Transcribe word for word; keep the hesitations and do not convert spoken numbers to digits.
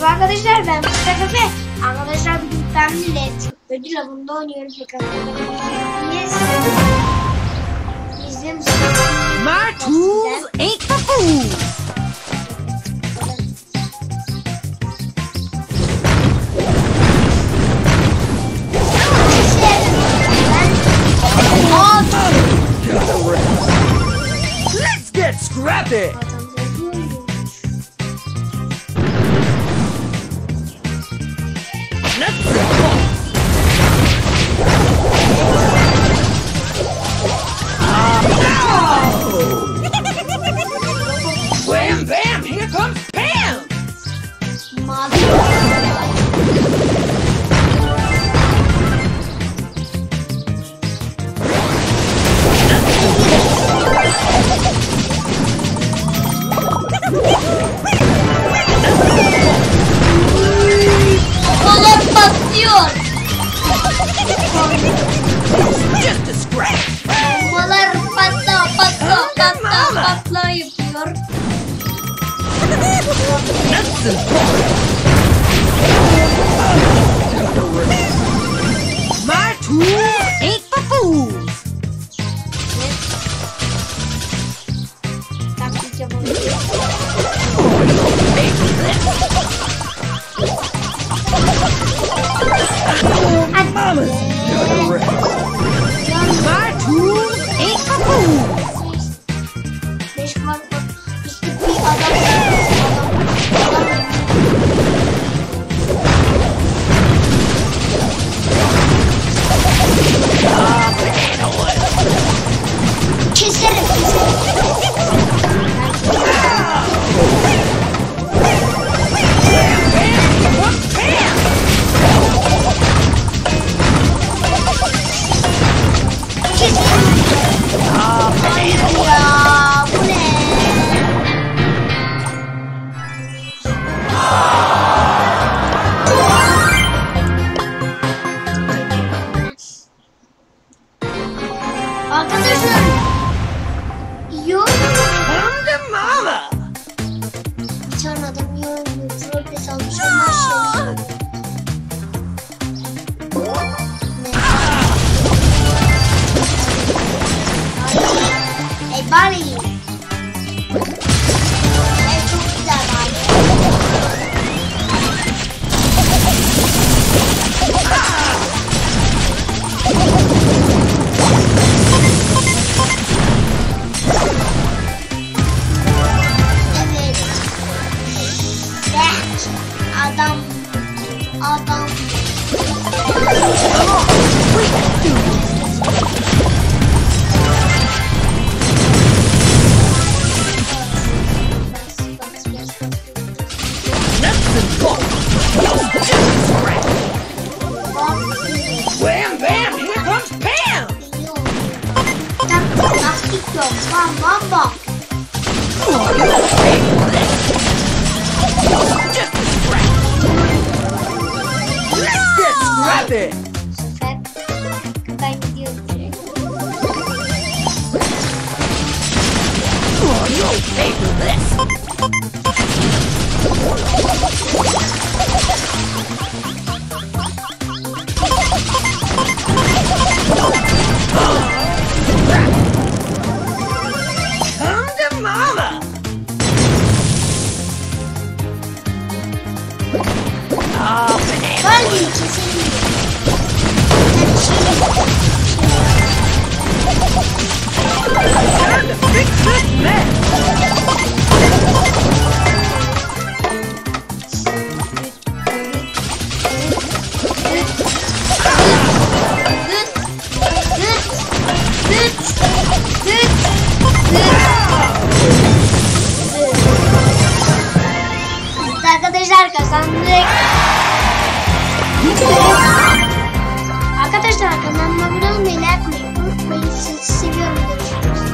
Merhaba arkadaşlar, ben Mustafa Kafe. Arkadaşlar bugün benimle ödül avında oynuyoruz. Yes. Bizim My tools ain't for fools. Let's get scrappy. Wham bam, here comes Pam! Kollar patlıyor. Just a scratch! Kollar patla patla patla patla yapıyor. Nuts and bolts! My tools ain't for fools! Taktik yapalım. Mama's got a rest. My tools ain't for fools! Beş farklı işte bir adam adam adam keserim ya bu ne? Arkadaşlar iyi oynuyor. Come to mama! Bir tane adam iyi oynuyor. Troll pes almış ama şey. Ey bari. Ey çok güzel bari. Evet. Back. Adam. Adam. Nuts and bolts! Just a scratch! Wham bam, here comes Pam! Lastik yok. Bam bam bam. Just a scratch! Let's get scrappy! Bu sefer ben gidiyorum direkt. Oh, you'll pay for this! Come to mama! Oh, banana! Bari keselim. Yani şey. Time to fix this mess! Arkadaşlar kazandık. Arkadaşlar kanalıma abone olmayı, like atmayı unutmayın. Sizi seviyorum. Görüşürüz.